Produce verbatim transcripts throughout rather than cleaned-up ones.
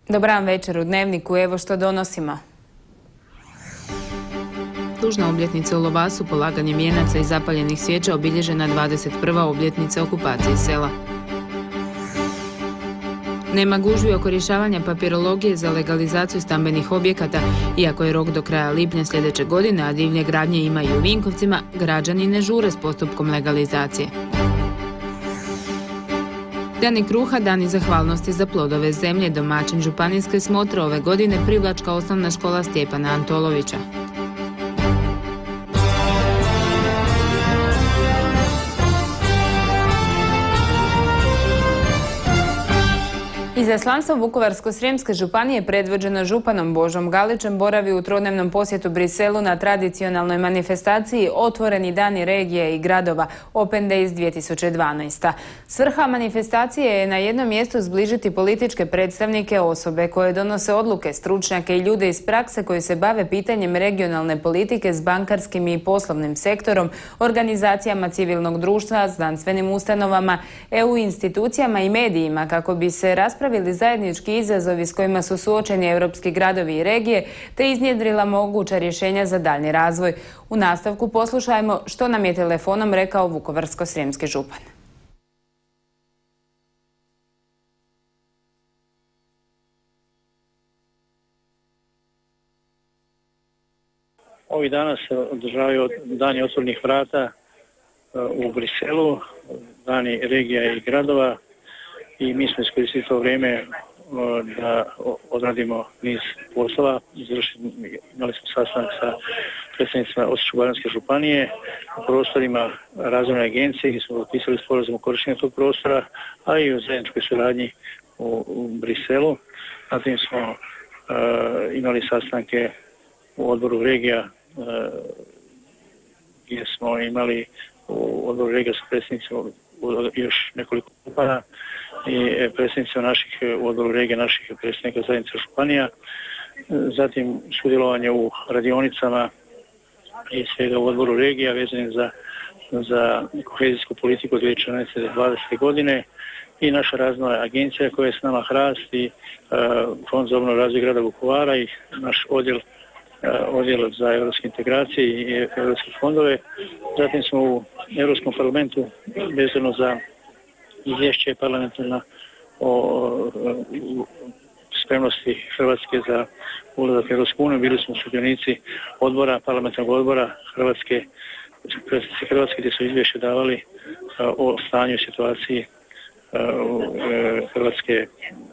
Dobran večer u Dnevniku, evo što donosimo. Tužna obljetnica u Lovasu, polaganjem vijenaca i zapaljenih svijeća obilježena dvadeset prva obljetnica okupacije sela. Nema gužvi oko rješavanja papirologije za legalizaciju stambenih objekata. Iako je rok do kraja lipnja sljedeće godine, a divlje gradnje ima i u Vinkovcima, građani ne žure s postupkom legalizacije. Dani kruha, dani zahvalnosti za plodove zemlje. Domaćin županijske smotre ove godine Privlačka osnovna škola Stjepana Antolovića. Izaslanstvo Vukovarsko-srijemske županije predvođeno županom Božom Galićem boravi u trodnevnom posjetu Briselu na tradicionalnoj manifestaciji Otvoreni dani regije i gradova Open Days dvije tisuće dvanaest. Svrha manifestacije je na jednom mjestu zbližiti političke predstavnike, osobe koje donose odluke, stručnjake i ljude iz prakse koji se bave pitanjem regionalne politike s bankarskim i poslovnim sektorom, organizacijama civilnog društva, znanstvenim ustanovama, E U institucijama i medijima kako bi se raspravili zajednički izazovi s kojima su suočeni europski gradovi i regije, te iznjedrila moguća rješenja za daljnji razvoj. U nastavku poslušajmo što nam je telefonom rekao vukovarsko-srijemski župan. Ovih dana se održavaju dani otvorenih vrata u Briselu, dani regija i gradova, i mi smo iskoristili to vrijeme da odradimo niz poslova. Imali smo sastanak sa predstavnicima Osječko-baranjske županije u prostorima razvojne agencije gdje smo potpisali sporazum o korištenju tog prostora, a i u zajedničkoj suradnji u, u Briselu. Zatim smo uh, imali sastanke u odboru regija uh, gdje smo imali u odboru regija sa predstavnicima još nekoliko župana i predstavnicima naših u odboru regije, naših predstavnika zajednica županija. Zatim sudjelovanje u radionicama i svega u odboru regija vezanim za, za kohezijsku politiku od dvije tisuće četrnaeste do dvadesete godine i naša razvojna agencija koja je s nama Hrast i uh, Fond za obnovu i razvoj grada Vukovara i naš odjel odjel za europske integracije i europske fondove. Zatim smo u Europskom parlamentu vezano za izvješće parlamentarna o spremnosti Hrvatske za ulazak u Europsku uniju. Bili smo sudionici odbora, parlamentarnog odbora Hrvatske, Hrvatske gdje su izvješće davali o stanju i situaciji Hrvatske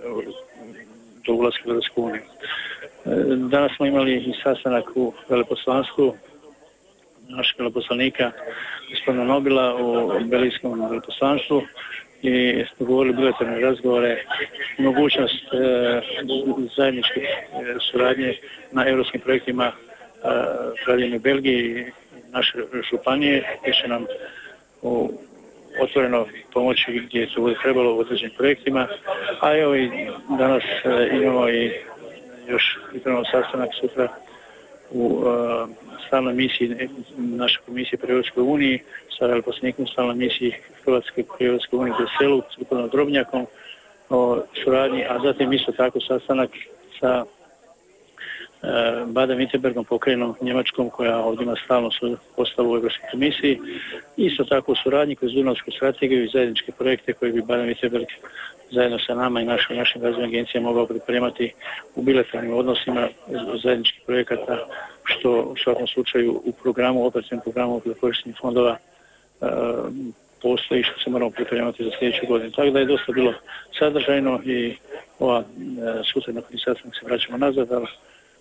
do ulaska u Europsku uniju. Danas smo imali i sastanak u veleposlanstvu našeg veleposlanika gospodina Nobila u belgijskom veleposlanstvu i dogovorili bilateralne razgovore, mogućnost e, zajedničke suradnje na europskim projektima e, Kraljevine Belgije i naše županije gdje će nam u otvoreno pomoći gdje se bude trebalo u određenim projektima, a evo i danas e, imamo i još pripremamo sastanak sutra u uh, stalnoj misiji naše komisije pri Europskoj uniji sa veleposlanikom stalnoj misiji Hrvatske pri Europskoj uniji u Briselu s gospodinom Drobnjakom o suradnji, a zatim isto tako sastanak sa uh, Baden-Württembergom, pokrajinom Njemačkom koja ovdje ima stalno svoju postavu u Europskoj komisiji. Isto tako u suradnji kroz Dunavsku strategiju i zajedničke projekte koje bi Baden-Württemberg zajedno sa nama i našim, našim razvojnim agencijama mogao pripremati u bilateralnim odnosima zajedničkih projekata, što u svakom slučaju u programu, operativnom programu za korištenje fondova e, postoji, što se moramo pripremati za sljedeću godinu. Tako da je dosta bilo sadržajno i ova e, sutra nakon sastanka se vraćamo nazad, ali e,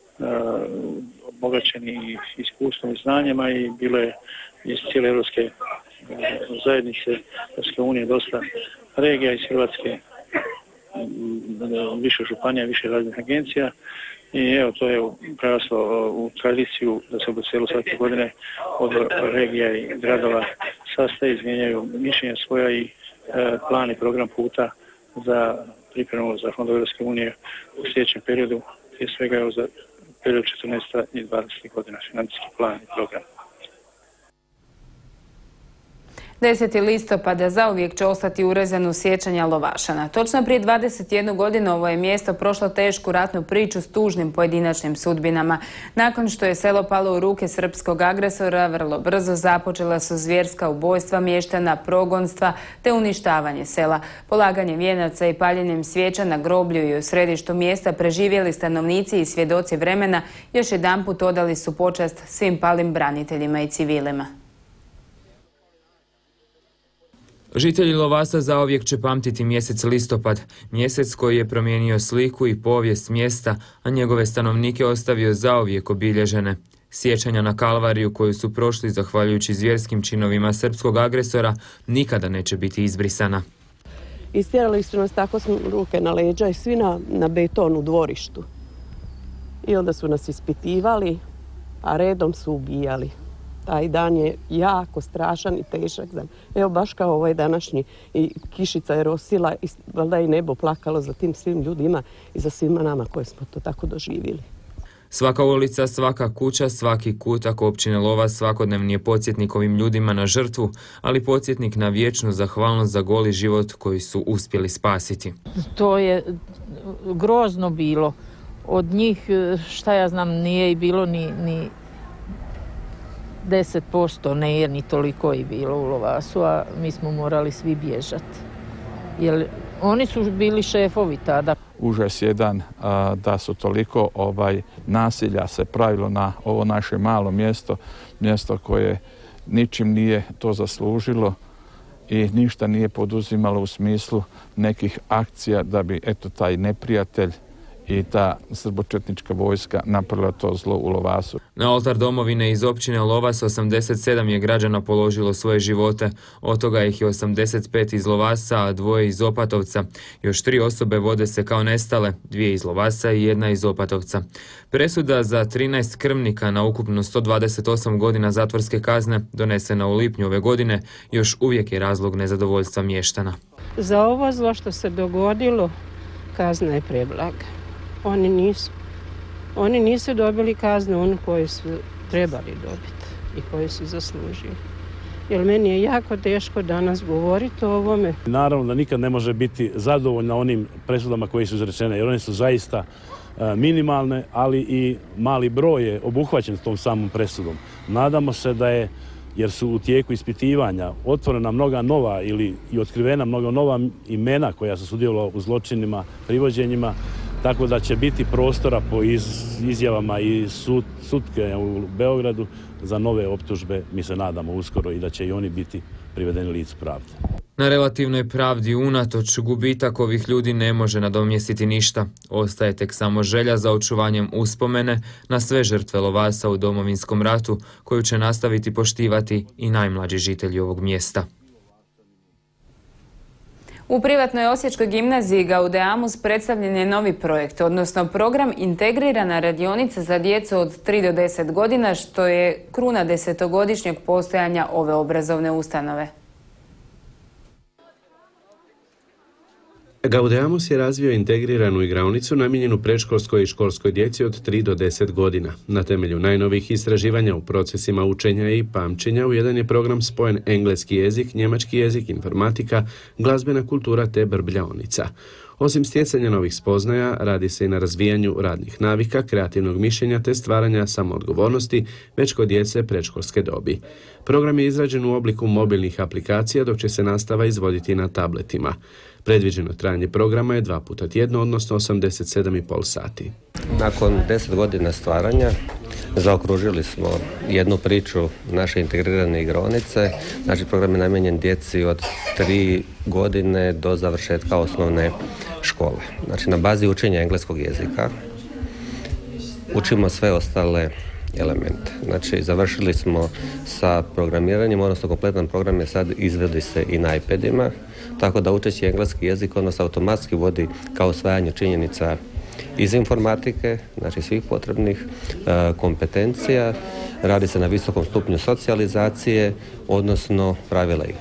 obogaćeni iskustvom i znanjima i bilo je iz cijele europske e, zajednice, Europske unije, dosta regija iz Hrvatske, više županija, više raznih agencija i evo to je preraslo u tradiciju da se u Briselu svake godine od regija i gradova sastaje, izmijenjaju mišljenja svoja i e, plan i program puta za pripremu za fondove Europske unije u sljedećem periodu, prije svega evo za period četrnaeste i dvadesete godina, financijski plan i program. deseti listopada zauvijek će ostati urezan u sjećanja Lovašana. Točno prije dvadeset jednu godinu ovo je mjesto prošlo tešku ratnu priču s tužnim pojedinačnim sudbinama. Nakon što je selo palo u ruke srpskog agresora, vrlo brzo započela su zvjerska ubojstva mještana, progonstva te uništavanje sela. Polaganje vijenaca i paljenjem svijeća na groblju i u središtu mjesta preživjeli stanovnici i svjedoci vremena još jedanput odali su počast svim palim braniteljima i civilima. Žitelji Lovasa zauvijek će pamtiti mjesec listopad, mjesec koji je promijenio sliku i povijest mjesta, a njegove stanovnike ostavio zauvijek obilježene. Sjećanja na kalvariju koju su prošli zahvaljujući zvjerskim činovima srpskog agresora nikada neće biti izbrisana. Istjerali su nas, tako smo ruke na leđa i svi na, na beton u dvorištu. I onda su nas ispitivali, a redom su ubijali. Taj dan je jako strašan i težak dan. Evo baš kao ovaj današnji, i kišica je rosila i valjda i nebo plakalo za tim svim ljudima i za svima nama koji smo to tako doživjeli. Svaka ulica, svaka kuća, svaki kutak općine Lovas svakodnevni je podsjetnik ovim ljudima na žrtvu, ali podsjetnik na vječnu zahvalnost za goli život koji su uspjeli spasiti. To je grozno bilo. Od njih, šta ja znam, nije i bilo ni, ni deset posto, ne je ni toliko i bilo u Lovasu, a mi smo morali svi bježati. Jer oni su bili šefovi tada. Užas jedan a, da su toliko ovaj nasilja se pravilo na ovo naše malo mjesto, mjesto koje ničim nije to zaslužilo i ništa nije poduzimalo u smislu nekih akcija da bi eto taj neprijatelj i ta srbočetnička vojska napravila to zlo u Lovasu. Na oltar domovine iz općine Lovas osamdeset sedam je građana položilo svoje živote, od toga ih je osamdeset pet iz Lovasa, a dvoje iz Opatovca. Još tri osobe vode se kao nestale, dvije iz Lovasa i jedna iz Opatovca. Presuda za trinaest krvnika na ukupno sto dvadeset osam godina zatvorske kazne, donesena u lipnju ove godine, još uvijek je razlog nezadovoljstva mještana. Za ovo zlo što se dogodilo, kazna je preblaga. Oni nisu. Oni nisu dobili kaznu onu koju su trebali dobiti i koju su zaslužili. Jer meni je jako teško danas govoriti o ovome. Naravno da nikad ne može biti zadovoljna onim presudama koje su izrečene, jer one su zaista minimalne, ali i mali broj je obuhvaćen s tom samom presudom. Nadamo se da je, jer su u tijeku ispitivanja otvorena mnoga nova ili i otkrivena mnoga nova imena koja su sudjelovala u zločinima, privođenjima, tako da će biti prostora po iz, izjavama i sud, sudke u Beogradu za nove optužbe, mi se nadamo uskoro, i da će i oni biti privedeni licu pravde. Na relativnoj pravdi unatoč gubitak ovih ljudi ne može nadomjestiti ništa. Ostaje tek samo želja za očuvanjem uspomene na sve žrtve Lovasa u Domovinskom ratu, koju će nastaviti poštivati i najmlađi žitelji ovog mjesta. U privatnoj osječkoj gimnaziji Gaudeamus predstavljen je novi projekt, odnosno program Integrirana radionica za djecu od tri do deset godina, što je kruna desetogodišnjeg postojanja ove obrazovne ustanove. Gaudeamus je razvio integriranu igraonicu namijenjenu predškolskoj i školskoj djeci od tri do deset godina. Na temelju najnovih istraživanja u procesima učenja i pamćenja u jedan je program spojen engleski jezik, njemački jezik, informatika, glazbena kultura te brbljaonica. Osim stjecanja novih spoznaja, radi se i na razvijanju radnih navika, kreativnog mišljenja te stvaranja samoodgovornosti već kod djece predškolske dobi. Program je izrađen u obliku mobilnih aplikacija, dok će se nastava izvoditi na tabletima. Predviđeno trajanje programa je dva puta tjedno, odnosno osamdeset sedam i pol sati. Nakon deset godina stvaranja zaokružili smo jednu priču naše integrirane igraonice. Znači, program je namijenjen djeci od tri godine do završetka osnovne škole. Znači, na bazi učenja engleskog jezika učimo sve ostale elemente. Znači, završili smo sa programiranjem, odnosno kompletan program je sad izvodi se i na iPadima, tako da učeći engleski jezik odnosno automatski vodi kao usvajanje činjenica iz informatike, znači svih potrebnih e, kompetencija. Radi se na visokom stupnju socijalizacije, odnosno pravila igre.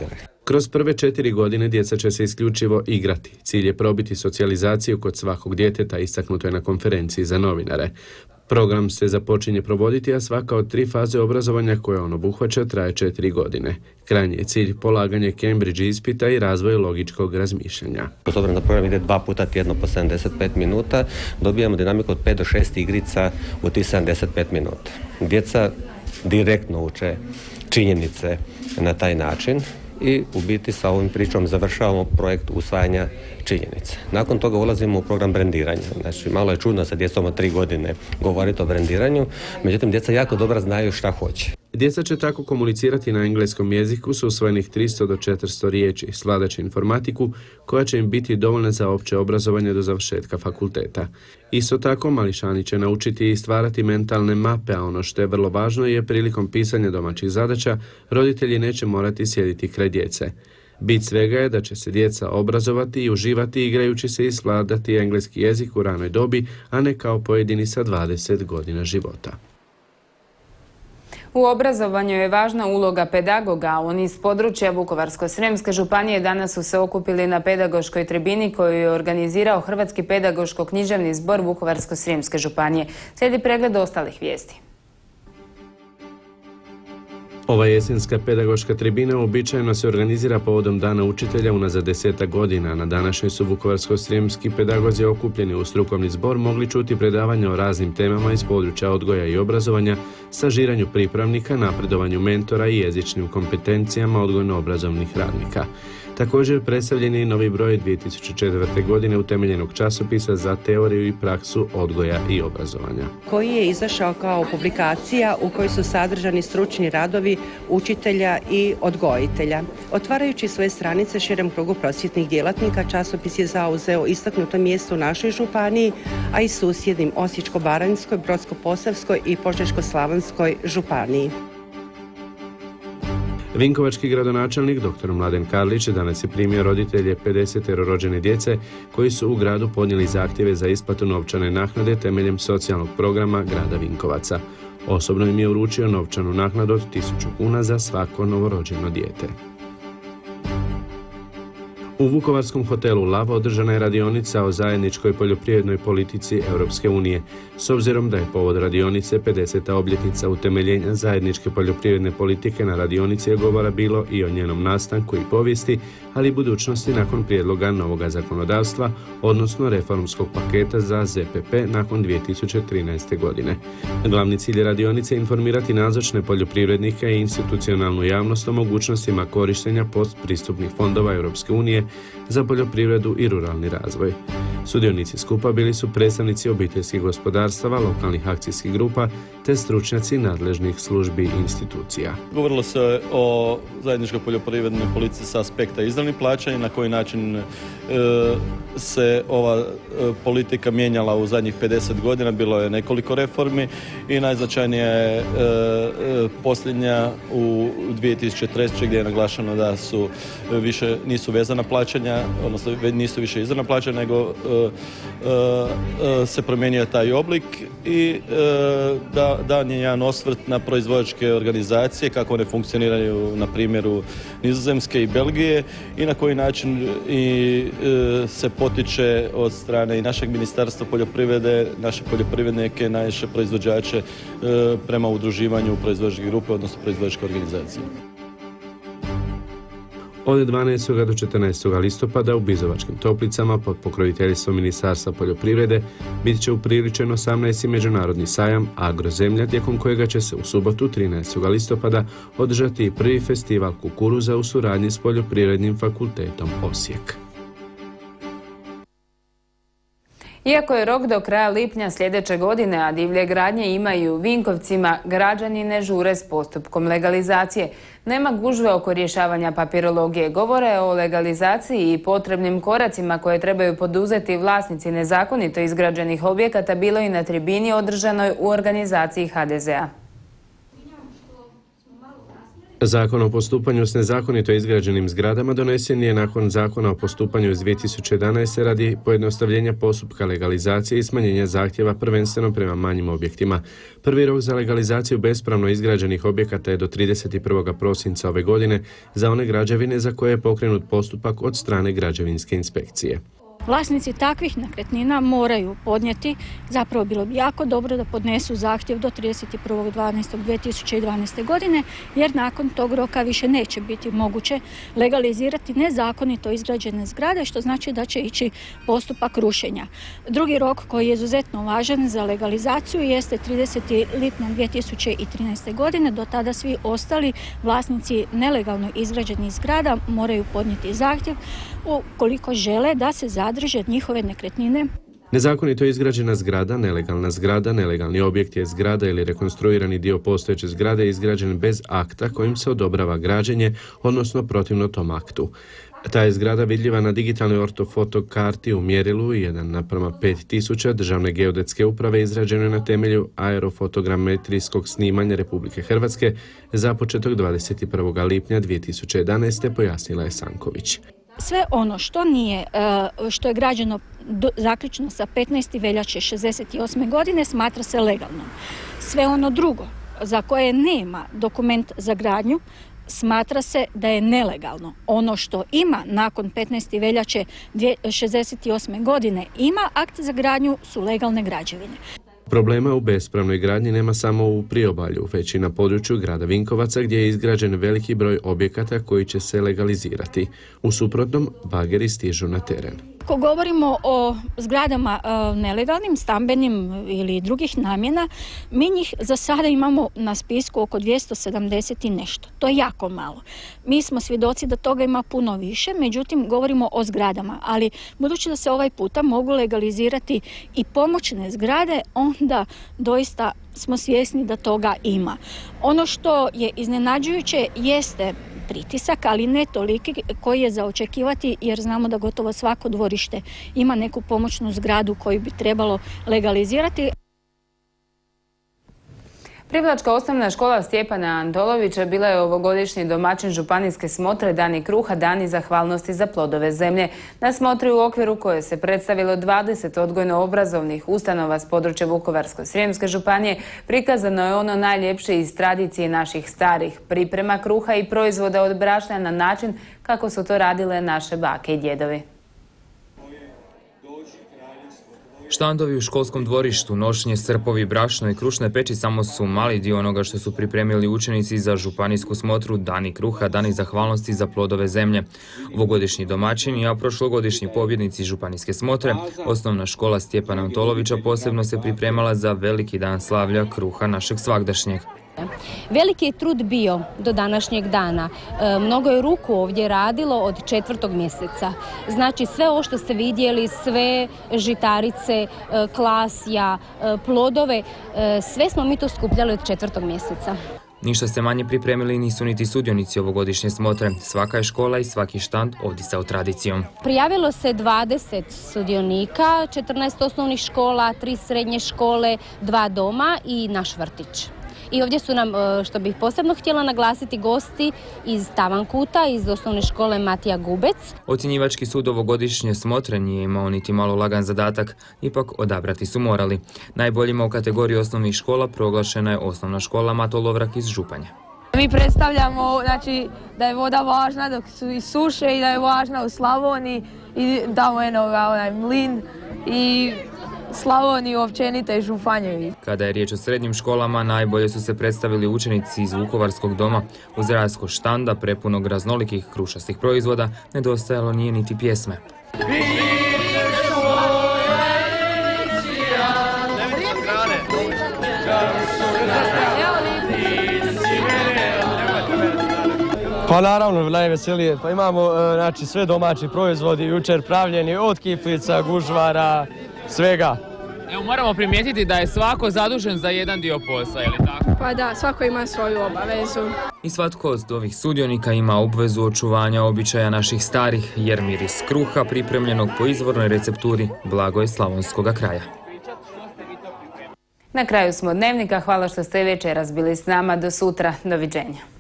Kroz prve četiri godine djeca će se isključivo igrati. Cilj je probiti socijalizaciju kod svakog djeteta, istaknuto je na konferenciji za novinare. Program se započinje provoditi, a svaka od tri faze obrazovanja koje on obuhvaća traje četiri godine. Krajnji je cilj polaganje Cambridge ispita i razvoj logičkog razmišljanja. S obzirom da program ide dva puta tjedno po sedamdeset pet minuta, dobijamo dinamiku od pet do šest igrica u tih sedamdeset pet minuta. Djeca direktno uče činjenice na taj način i u biti sa ovim pričom završavamo projekt usvajanja činjenica. Nakon toga ulazimo u program brendiranja. Znači, malo je čudno sa djecom od tri godine govoriti o brendiranju, međutim, djeca jako dobro znaju šta hoće. Djeca će tako komunicirati na engleskom jeziku s usvojenih tristo do četiristo riječi, svladaće informatiku koja će im biti dovoljna za opće obrazovanje do završetka fakulteta. Isto tako, mališani će naučiti i stvarati mentalne mape, a ono što je vrlo važno je prilikom pisanja domaćih zadaća, roditelji neće morati sjediti kraj djece. Bit svega je da će se djeca obrazovati i uživati igrajući se i svladati engleski jezik u ranoj dobi, a ne kao pojedini sa dvadeset godina života. U obrazovanju je važna uloga pedagoga. Oni iz područja Vukovarsko-srijemske županije danas su se okupili na pedagoškoj tribini koju je organizirao Hrvatski pedagoško-književni zbor Vukovarsko-srijemske županije. Slijedi pregled ostalih vijesti. Ova jesenska pedagoška tribina uobičajeno se organizira povodom Dana učitelja unazad desetak godina. Na današnjoj su vukovarsko-srijemski pedagozi okupljeni u strukovni zbor mogli čuti predavanja o raznim temama iz područja odgoja i obrazovanja, stažiranju pripravnika, napredovanju mentora i jezičnim kompetencijama odgojno-obrazovnih radnika. Također predstavljen je i novi broj dvije tisuće četvrte. godine utemeljenog časopisa za teoriju i praksu odgoja i obrazovanja, koji je izašao kao publikacija u kojoj su sadržani stručni radovi učitelja i odgojitelja. Otvarajući svoje stranice širem krugu prosvjetnih djelatnika, časopis je zauzeo istaknuto mjesto u našoj županiji, a i susjednim Osječko-baranjskoj, Brodsko-posavskoj i Požeško-slavonskoj županiji. Vinkovački gradonačelnik dr. Mladen Karlić danas je primio roditelje pedesetero rođene djece koji su u gradu podnijeli zahtjeve za isplatu novčane naknade temeljem socijalnog programa grada Vinkovaca. Osobno im je uručio novčanu naknadu od tisuću kuna za svako novorođeno dijete. U vukovarskom hotelu Lava održana je radionica o zajedničkoj poljoprivrednoj politici Europske unije. S obzirom da je povod radionice pedeseta obljetnica utemeljenja zajedničke poljoprivredne politike, na radionici je govora bilo i o njenom nastanku i povijesti, ali i budućnosti nakon prijedloga novoga zakonodavstva, odnosno reformskog paketa za Z P P nakon dvije tisuće trinaeste. godine. Glavni cilj radionice je informirati nazočne poljoprivrednike i institucionalnu javnost o mogućnostima korištenja postpristupnih fondova Europske unije za poljoprivredu i ruralni razvoj. Sudionici skupa bili su predstavnici obiteljskih gospodarstava, lokalnih akcijskih grupa te stručnjaci nadležnih službi i institucija. Govorilo se o zajedničkoj poljoprivrednoj politici sa aspekta izravnih plaćanja, na koji način e, se ova e, politika mijenjala u zadnjih pedeset godina. Bilo je nekoliko reformi i najznačajnija je e, e, posljednja u dvije tisuće treće. gdje je naglašeno da su više nisu vezana plaćanja, odnosno nisu više izravna plaćanja, nego e, e, se promijenio taj oblik i e, da, dan je jedan osvrt na proizvođačke organizacije, kako one funkcioniraju na primjeru Nizozemske i Belgije i na koji način i, e, se potiče od strane i našeg ministarstva poljoprivrede, naše poljoprivrednike, naše proizvođače e, prema udruživanju proizvođačke grupe, odnosno proizvođačke organizacije. Od dvanaestog do četrnaestog listopada u Bizovačkim Toplicama pod pokroviteljstvom Ministarstva poljoprivrede bit će upriličen osamnaesti međunarodni sajam Agrozemlja, tijekom kojega će se u subotu trinaestog listopada održati i prvi festival kukuruza u suradnji s Poljoprivrednim fakultetom Osijek. Iako je rok do kraja lipnja sljedeće godine, a divlje gradnje imaju u Vinkovcima, građani ne žure s postupkom legalizacije. Nema gužve oko rješavanja papirologije. Govore o legalizaciji i potrebnim koracima koje trebaju poduzeti vlasnici nezakonito izgrađenih objekata bilo i na tribini održanoj u organizaciji H D Z-a. Zakon o postupanju s nezakonito izgrađenim zgradama donesen je nakon Zakona o postupanju iz dvije tisuće jedanaeste. radi pojednostavljenja postupka legalizacije i smanjenja zahtjeva prvenstveno prema manjim objektima. Prvi rok za legalizaciju bespravno izgrađenih objekata je do trideset prvog prosinca ove godine za one građevine za koje je pokrenut postupak od strane građevinske inspekcije. Vlasnici takvih nekretnina moraju podnijeti, zapravo bilo bi jako dobro da podnesu zahtjev do trideset prvog dvanaestog dvije tisuće dvanaeste. godine, jer nakon tog roka više neće biti moguće legalizirati nezakonito izgrađene zgrade, što znači da će ići postupak rušenja. Drugi rok koji je izuzetno važan za legalizaciju jeste tridesetog lipnja dvije tisuće trinaeste. godine, do tada svi ostali vlasnici nelegalno izgrađenih zgrada moraju podnijeti zahtjev ukoliko žele da se zadrže njihove nekretnine. Nezakonito izgrađena zgrada, nelegalna zgrada, nelegalni objekt je zgrada ili rekonstruirani dio postojeće zgrade izgrađen bez akta kojim se odobrava građenje, odnosno protivno tom aktu. Ta je zgrada vidljiva na digitalnoj ortofoto karti u mjerilu jedan naprama pet tisuća Državne geodetske uprave izrađene na temelju aerofotogrametrijskog snimanja Republike Hrvatske započetog dvadeset prvog lipnja dvije tisuće jedanaeste. pojasnila je Sanković. Sve ono što nije, što je građeno zaključno sa petnaestog veljače šezdeset osme. godine smatra se legalnom. Sve ono drugo za koje nema dokument za gradnju smatra se da je nelegalno. Ono što ima nakon petnaeste veljače šezdeset osme. godine ima akt za gradnju su legalne građevine. Problema u bespravnoj gradnji nema samo u priobalju, već i na području grada Vinkovaca gdje je izgrađen veliki broj objekata koji će se legalizirati. U suprotnom, bageri stižu na teren. Ako govorimo o zgradama nelegalnim, stambenim ili drugih namjena, mi njih za sada imamo na spisku oko dvjesto sedamdeset i nešto. To je jako malo. Mi smo svjedoci da toga ima puno više, međutim govorimo o zgradama, ali budući da se ovaj puta mogu legalizirati i pomoćne zgrade, onda doista smo svjesni da toga ima. Ono što je iznenađujuće jeste pritisak, ali ne toliki koji je za očekivati, jer znamo da gotovo svako dvorište ima neku pomoćnu zgradu koju bi trebalo legalizirati. Privlačka osnovna škola Stjepana Antolovića bila je ovogodišnji domaćin županijske smotre Dani kruha, Dani zahvalnosti za plodove zemlje. Na smotri u okviru koje se predstavilo dvadeset odgojno-obrazovnih ustanova s područja Vukovarsko-srijemske županije prikazano je ono najljepše iz tradicije naših starih, priprema kruha i proizvoda od brašna na način kako su to radile naše bake i djedovi. Štandovi u školskom dvorištu, nošnje, srpovi, brašno i krušne peći samo su mali dio onoga što su pripremili učenici za županijsku smotru Dani kruha, Dani zahvalnosti za plodove zemlje. Ovogodišnji domaćini, a prošlogodišnji pobjednici županijske smotre, osnovna škola Stjepana Antolovića posebno se pripremala za veliki dan slavlja kruha našeg svagdašnjeg. Veliki je trud bio do današnjeg dana. E, mnogo je ruku ovdje radilo od četvrtog mjeseca. Znači sve ovo što ste vidjeli, sve žitarice, e, klasja, e, plodove, e, sve smo mi to skupljali od četvrtog mjeseca. Ništa se manje pripremili nisu niti sudionici ovogodišnje smotre. Svaka je škola i svaki štand odisao tradicijom. Prijavilo se dvadeset sudionika, četrnaest osnovnih škola, tri srednje škole, dva doma i naš vrtić. I ovdje su nam, što bih posebno htjela naglasiti, gosti iz Tavankuta, iz osnovne škole Matija Gubec. Ocjenjivački sud ovogodišnje smotre nije imao niti malo lagan zadatak, ipak odabrati su morali. Najboljima u kategoriji osnovnih škola proglašena je osnovna škola Mato Lovrak iz Županje. Mi predstavljamo, znači, da je voda važna dok su i suše i da je važna u Slavoniji i tamo je onaj mlin i Slavoniju općenito i Županju. Kada je riječ o srednjim školama, najbolje su se predstavili učenici iz Vukovarskog doma. Uz rasko štanda prepunog raznolikih krušastih proizvoda nedostajalo nije niti pjesme. Pa naravno, najveselije. Pa imamo znači, sve domaći proizvodi, jučer pravljeni od kiflica, gužvara, svega. Evo, moramo primijetiti da je svako zadužen za jedan dio posla, je li tako? Pa da, svako ima svoju obavezu. I svatko od ovih sudionika ima obvezu očuvanja običaja naših starih, jer miris kruha pripremljenog po izvornoj recepturi blago je slavonskoga kraja. Na kraju smo Dnevnika. Hvala što ste večeras bili s nama. Do sutra. Doviđenja.